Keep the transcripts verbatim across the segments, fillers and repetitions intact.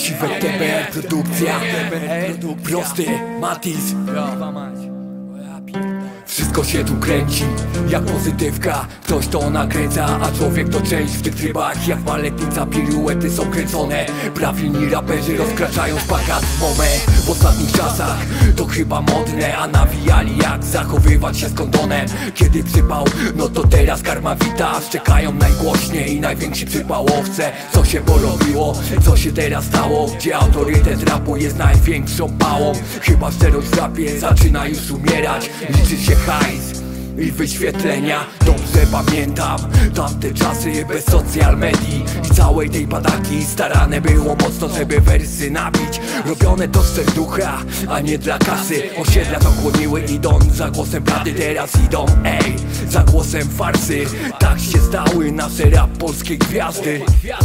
Prawdziwe T B R produkcja. Prosty Matis. Wszystko się tu kręci jak pozytywka. Ktoś to nakręca, a człowiek to część w tych trybach. Jak maletnica, piruety są kręcone. Prawilni raperzy rozkraczają szpagat w moment. W ostatnich czasach to chyba modne, a nawijali jak zachowywać się z kondonem. Kiedy przypał, no to teraz karma wita. Szczekają najgłośniej najwięksi przypałowce. Co się porobiło, co się teraz stało? Gdzie autorytet rapu jest największą pałą? Chyba szczerość w rapie zaczyna już umierać. Liczy się hajs i wyświetlenia. Dobrze pamiętam tamte czasy bez social medii i całej tej padaki. Starane było mocno, żeby wersy nabić. Robione to z serducha, a nie dla kasy. Osiedla to kłoniły, idąc za głosem prawdy. Teraz idą, ej, za głosem farsy. Tak się stały nasze rap polskie gwiazdy.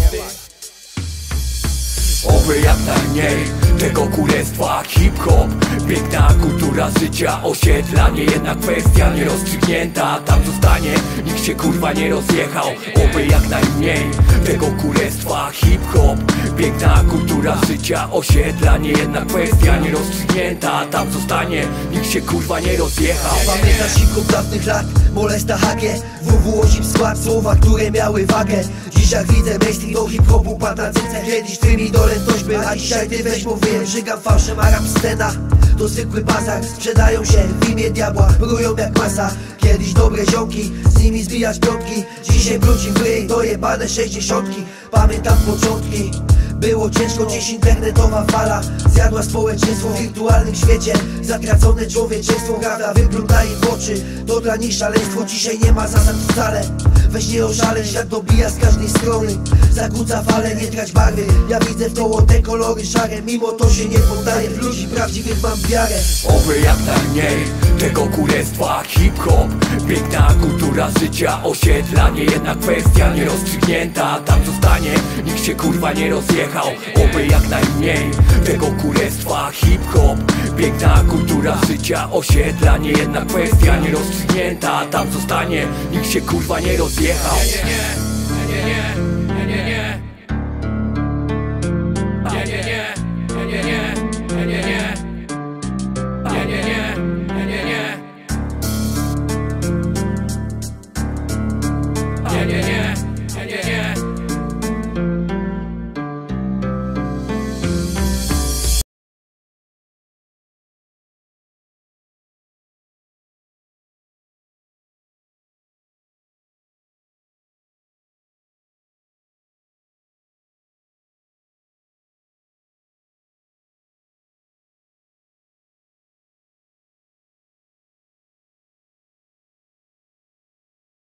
Oby jak najmniej tego kurestwa. Hip-hop, piękna kultura życia osiedla. Nie jedna kwestia nierozstrzygnięta, tam zostanie, nikt się kurwa nie rozjechał. Oby jak najmniej tego kurestwa. Hip-hop, piękna kultura życia osiedla. Nie jedna kwestia nierozstrzygnięta, tam zostanie, nikt się kurwa nie rozjechał. Pamiętasz hip-hop dawnych lat, molesta hakie, W W osiem skład, słowa, które miały wagę. Dziś jak widzę mainstream do hip-hopu pada cyce. Kiedyś twym idolem ktoś był, a dzisiaj ty weź mówię, żygam fałszem, a rap scena to zwykły bazar. Sprzedają się w imię diabła, brują jak masa. Kiedyś dobre ziomki, z nimi zbijać piątki. Dzisiaj wróci w ryj, dojebane sześćdziesiątki. Pamiętam początki, było ciężko, dziś internetowa fala zjadła społeczeństwo w wirtualnym świecie. Zatracone człowieczeństwo, prawda wypląta im w oczy. To dla nich szaleństwo, dzisiaj nie ma zasad wcale. Weź nie oszalej, świat dobija z każdej strony. Zakłóca fale, nie trać barwy. Ja widzę w koło te kolory szare. Mimo to się nie poddaję, w ludzi prawdziwych mam wiarę. Oby jak najmniej tego kurestwa. Hip-hop, piękna kultura życia osiedla. Nie jedna kwestia nierozstrzygnięta, tam zostanie, nikt się kurwa nie rozjechał. Oby jak najmniej tego kurestwa. Hip-hop, piękna kultura życia osiedla. Nie jedna kwestia nierozstrzygnięta, tam zostanie, nikt się kurwa nie rozjechał. Nie, nie, nie, nie, nie.